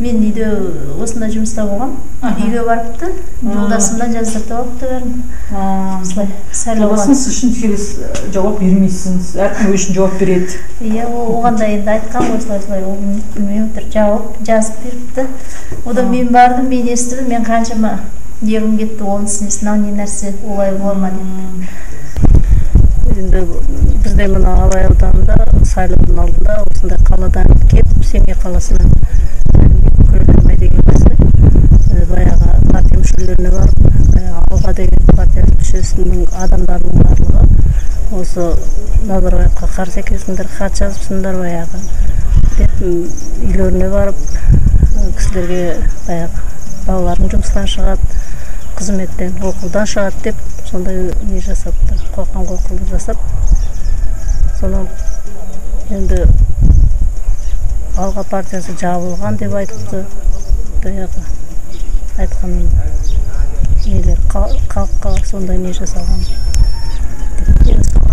Мен үйде осында жұмыста болғам. Үйге барыпты, жолдасымдан жаздыртып алыпты бәрін. Жолдасыңыз үшін тікелей жауап бермейсіңіз, әркім үшін жауап береді. Иә, оған да енді айтқан ғой, осылай ол білмей отыр, жауап жазып беріпті. Одан мен бардым, мен естідім, мен қаншама егім кетті, оның ісінесін, ау не нәрсе олай болма деп. Енді бізде мына Абай ауданында сайлаудың алдында осындай қаладан кетіп, Семей қаласынан көрілмей деген кісі баяғы партия мүшелеріне барып, алға деген партия мүшесінің адамдарының барлығы осы Назарбаевқа қарсы екенсіңдер, хат жазыпсыңдар баяғы деп үйлеріне барып кісілерге баяғы балалардың жұмыстан шығады, қызметтен, оқудан шығады деп сондай не жасапты, қоқан-қоқылды жасап, сонан енді Алға партиясы жабылған деп айтыпты, баяғы айтқан нелер халыққа сондай не жасалған деп